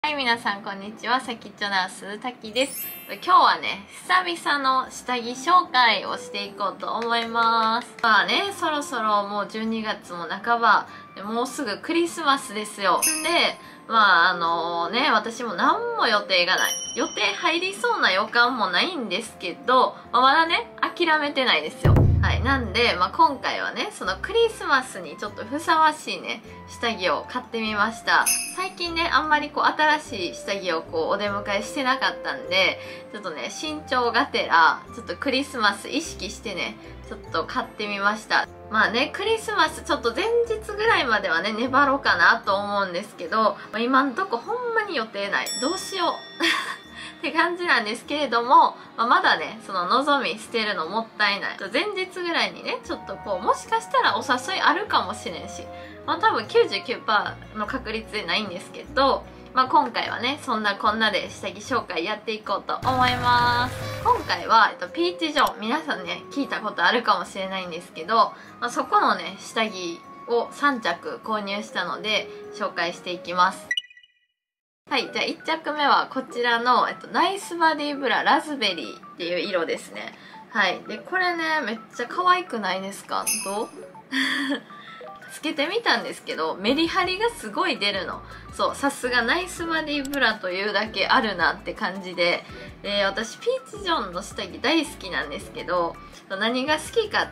はい、皆さんこんにちは。さきっちょナースたきです。今日はね、久々の下着紹介をしていこうと思います。まあね、そろそろもう12月も半ばで、もうすぐクリスマスですよ。で、私も何も予定がない。予定入りそうな予感もないんですけど、まだね、諦めてないですよ。はい、なんで、今回はね、そのクリスマスにちょっとふさわしいね、下着を買ってみました。最近ね、あんまり新しい下着をお出迎えしてなかったんで、ちょっとね、身長がてら、ちょっとクリスマス意識してね、ちょっと買ってみました。まあね、クリスマスちょっと前日ぐらいまではね、粘ろうかなと思うんですけど、今んとこほんまに予定ない。どうしよう。って感じなんですけれども、まだね、その望み捨てるのもったいない。前日ぐらいにね、ちょっともしかしたらお誘いあるかもしれんし、多分 99% の確率でないんですけど、今回はね、そんなこんなで下着紹介やっていこうと思います。今回は、ピーチ・ジョン、皆さんね、聞いたことあるかもしれないんですけど、そこのね、下着を3着購入したので、紹介していきます。はい、じゃあ1着目はこちらの、ナイスバディブララズベリーっていう色ですね。はい。で、これね、めっちゃ可愛くないですか？どうつけてみたんですけど、メリハリがすごい出るの。そう、さすがナイスバディブラというだけあるなって感じで、私、ピーチ・ジョンの下着大好きなんですけど、何が好きかって、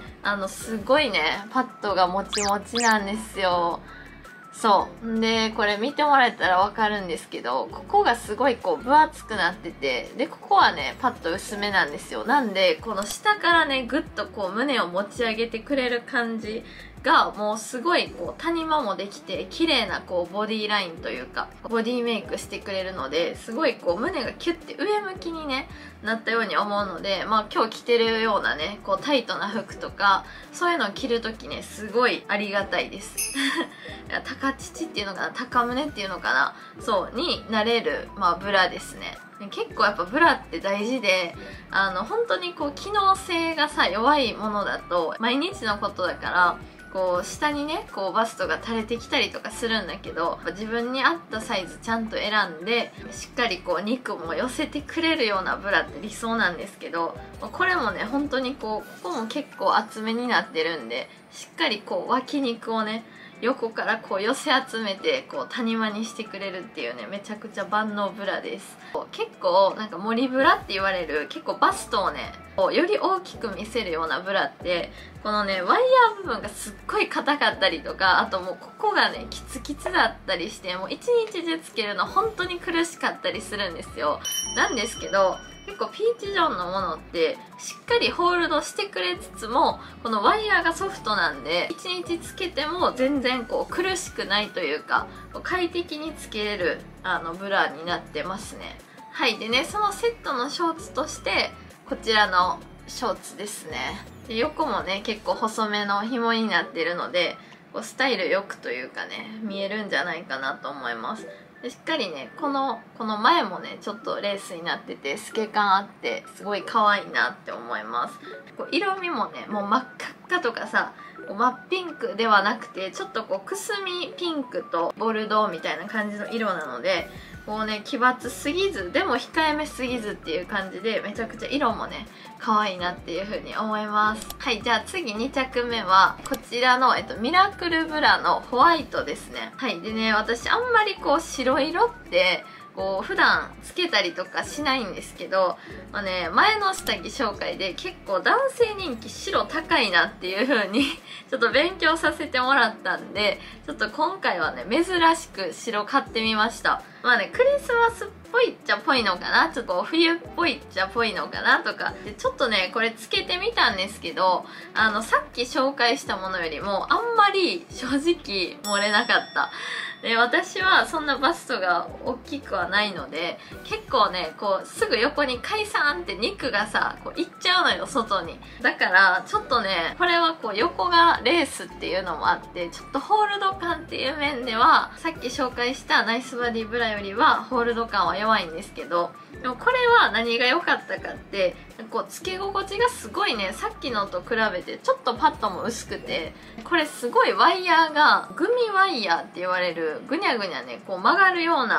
すごいね、パッドがもちもちなんですよ。そう。で、これ見てもらえたらわかるんですけど、ここがすごい分厚くなってて、で、ここはね、パッと薄めなんですよ。なんで、この下からね、ぐっと胸を持ち上げてくれる感じが、もうすごい谷間もできて、綺麗なボディラインというか、ボディメイクしてくれるので、すごい胸がキュッて上向きにね、なったように思うので、今日着てるようなね、タイトな服とか、そういうのを着るときね、すごいありがたいです。高乳っていうのかな、高胸っていうのかな、そうになれる、ブラですね。結構やっぱブラって大事で、本当に機能性がさ、弱いものだと、毎日のことだから、下にね、バストが垂れてきたりとかするんだけど、自分に合ったサイズちゃんと選んで、しっかり肉も寄せてくれるようなブラって理想なんですけど、これもね、本当にここも結構厚めになってるんで、しっかり脇肉をね、横から寄せ集めて谷間にしてくれるっていうね、めちゃくちゃ万能ブラです。結構なんか森ブラって言われる、結構バストをねより大きく見せるようなブラって、このねワイヤー部分がすっごい硬かったりとか、あともうここがねキツキツだったりして、もう一日中つけるの本当に苦しかったりするんですよ。なんですけど、結構ピーチ・ジョンのものってしっかりホールドしてくれつつも、このワイヤーがソフトなんで、一日つけても全然苦しくないというか、快適につけれるブラになってますね。はい。でね、そのセットのショーツとしてこちらのショーツですね。で、横もね結構細めの紐になってるので、スタイルよくというかね、見えるんじゃないかなと思います。で、しっかりね、この前もねちょっとレースになってて透け感あって、すごい可愛いなって思います。色味もね、もう真っ赤っかとかさ、真っピンクではなくて、ちょっとくすみピンクとボルドーみたいな感じの色なので、奇抜すぎずでも控えめすぎずっていう感じで、めちゃくちゃ色もね可愛いなっていう風に思います。はい。じゃあ次2着目はこちらの、ミラクルブラのホワイトですね。はい。でね、私あんまり白色って普段つけたりとかしないんですけど、前の下着紹介で結構男性人気白高いなっていう風にちょっと勉強させてもらったんで、ちょっと今回はね珍しく白買ってみました。クリスマスっぽいっちゃぽいのかな、ちょっと冬っぽいっちゃぽいのかなとかで、ちょっとねこれつけてみたんですけど、さっき紹介したものよりもあんまり正直漏れなかった。で、私はそんなバストが大きくはないので、結構ねすぐ横に解散って肉がさいっちゃうのよ、外に。だからちょっとね、これは横がレースっていうのもあって、ちょっとホールド感っていう面ではさっき紹介したナイスバディブラよりはホールド感は弱いんですけど、でもこれは何が良かったかって、つけ心地がすごいね、さっきのと比べてちょっとパッドも薄くて、これすごいワイヤーがグミワイヤーって言われるぐにゃぐにゃね曲がるような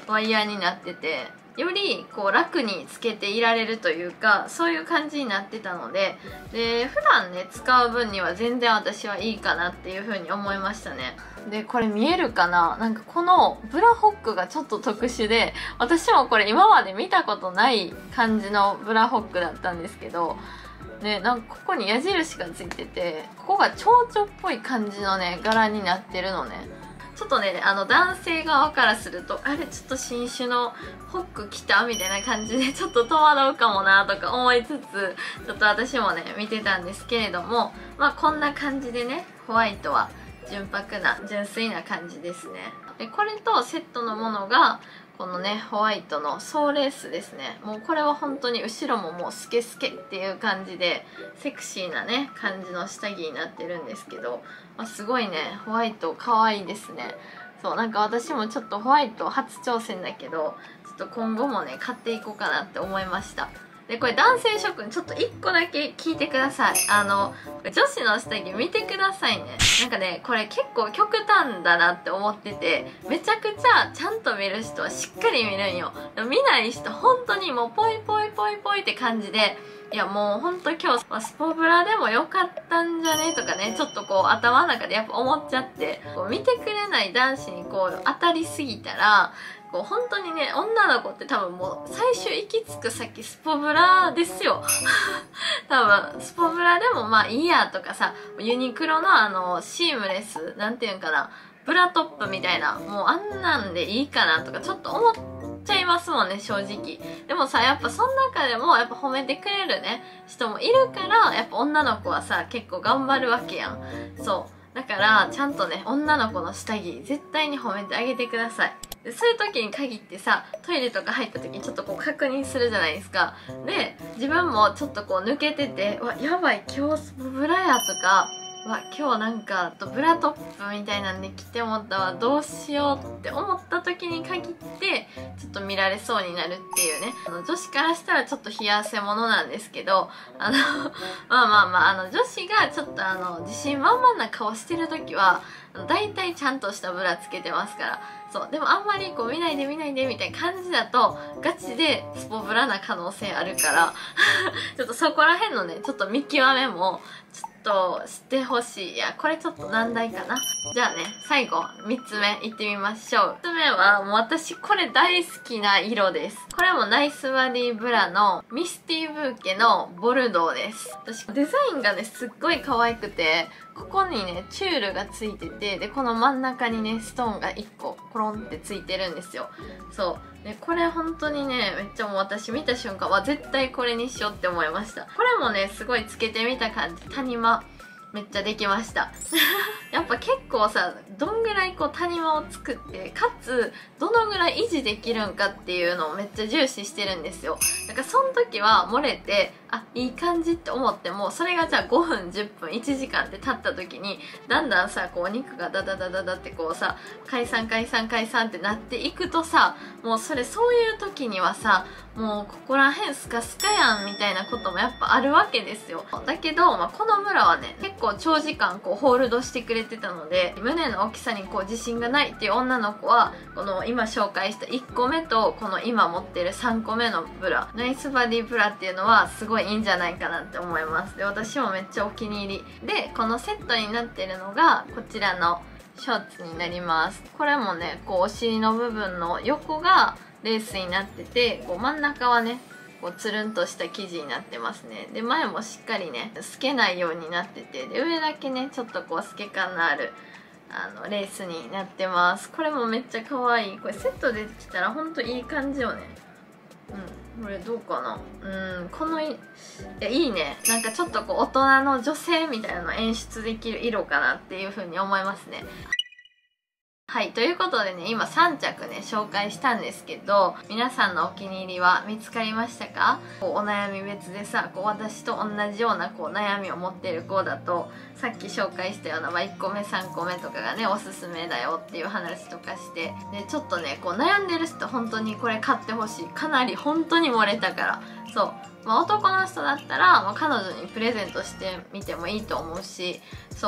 ワイヤーになってて、よりこう楽につけていられるというか、そういう感じになってたので、普段ね使う分には全然私はいいかなっていう風に思いましたね。でこれ見えるかな、なんかこのブラホックがちょっと特殊で、私もこれ今まで見たことない感じのブラホックだったんですけどね、なんかここに矢印がついてて、ここが蝶々っぽい感じのね柄になってるのね。ちょっとね男性側からすると、あれちょっと新種のホック着たみたいな感じでちょっと戸惑うかもなとか思いつつ、ちょっと私もね見てたんですけれども、まあこんな感じでね、ホワイトは純白な純粋な感じですね。でこれとセットのものがこのねホワイトのソーレースですね。もうこれは本当に後ろももうスケスケっていう感じでセクシーなね感じの下着になってるんですけど、まあ、すごいねホワイト可愛いですね。そうなんか私もちょっとホワイト初挑戦だけど、ちょっと今後もね買っていこうかなって思いました。でこれ男性諸君ちょっと1個だけ聞いてください。女子の下着見てくださいね。なんかねこれ結構極端だなって思ってて、めちゃくちゃちゃんと見る人はしっかり見るんよ。見ない人本当にもうポイポイポイポイって感じで、いやもうほんと今日スポブラでもよかったんじゃねとかね、ちょっとこう頭の中でやっぱ思っちゃって、こう見てくれない男子にこう当たりすぎたら、こう本当にね女の子って多分もう最終行き着く先スポブラですよ多分スポブラでもまあいいやとかさ、ユニクロのシームレスなんていうんかな、ブラトップみたいな、もうあんなんでいいかなとかちょっと思っちゃいますもんね正直。でもさやっぱその中でもやっぱ褒めてくれるね人もいるから、やっぱ女の子はさ結構頑張るわけやん。そうだからちゃんとね女の子の下着絶対に褒めてあげてください。でそういう時に限ってさ、トイレとか入った時にちょっとこう確認するじゃないですか。で自分もちょっとこう抜けてて、うわやばい今日スポブラやとか、わ今日なんかブラトップみたいなんで着て思ったわ、どうしようって思った時に限ってちょっと見られそうになるっていうね。女子からしたらちょっと冷や汗ものなんですけど、まあ女子がちょっと自信満々な顔してる時は大体ちゃんとしたブラつけてますから。そうでもあんまりこう見ないで見ないでみたいな感じだとガチでスポブラな可能性あるからちょっとそこら辺のねちょっと見極めもちょっとしてほしい。いやこれちょっと難題かな。じゃあね最後3つ目いってみましょう。3つ目はもう私これ大好きな色です。これもナイスバディブラのミスティブーケのボルドーです。私デザインがねすっごい可愛くて、ここにねチュールがついてて、でこの真ん中にねストーンが1個コロンってついてるんですよ。そうでこれ本当にねめっちゃもう私見た瞬間は絶対これにしようって思いました。これもねすごいつけてみた感じ、谷間めっちゃできましたやっぱ結構さどんぐらいこう谷間を作ってかつどのぐらい維持できるんかっていうのをめっちゃ重視してるんですよ。だからその時は漏れていい感じって思っても、それがじゃあ5分10分1時間って経った時にだんだんさこうお肉がダダダダダってこうさ解散解散解散ってなっていくとさ、もうそういう時にはさもうここら辺スカスカやんみたいなこともやっぱあるわけですよ。だけど、このブラはね結構長時間こうホールドしてくれてたので、胸の大きさにこう自信がないっていう女の子はこの今紹介した1個目とこの今持ってる3個目のブラ、ナイスバディブラっていうのはすごいいいんじゃないかなって思います。で私もめっちゃお気に入りで、このセットになってるのがこちらのショーツになります。これもねこうお尻の部分の横がレースになってて、こう真ん中はねこうつるんとした生地になってますね。で前もしっかりね透けないようになってて、で上だけねちょっとこう透け感のあるレースになってます。これもめっちゃ可愛い。これセットできたらほんといい感じよね。これどうかな。このいやいいね。なんかちょっとこう大人の女性みたいなのを演出できる色かなっていう風に思いますね。はい、ということでね今3着ね紹介したんですけど、皆さんのお気に入りは見つかりましたか？こうお悩み別でさこう私と同じようなこう悩みを持ってる子だと、さっき紹介したような、1個目3個目とかがねおすすめだよっていう話とかして、でちょっとねこう悩んでる人本当にこれ買ってほしい。かなり本当に漏れたから。そう、男の人だったら、彼女にプレゼントしてみてもいいと思うし、そう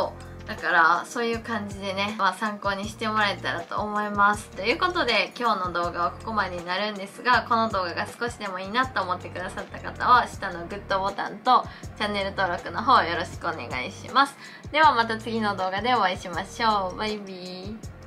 だからそういう感じでね、参考にしてもらえたらと思います。ということで今日の動画はここまでになるんですが、この動画が少しでもいいなと思ってくださった方は下のグッドボタンとチャンネル登録の方よろしくお願いします。ではまた次の動画でお会いしましょう。バイビー。